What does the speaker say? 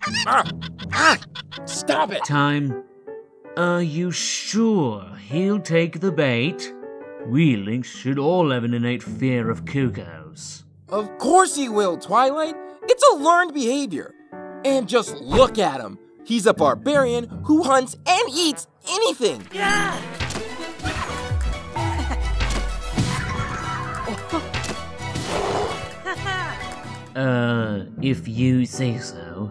Stop it! Time. Are you sure he'll take the bait? We Links should all have an innate fear of cuccos. Of course he will, Twilight. It's a learned behavior. And just look at him. He's a barbarian who hunts and eats anything. Yeah! If you say so.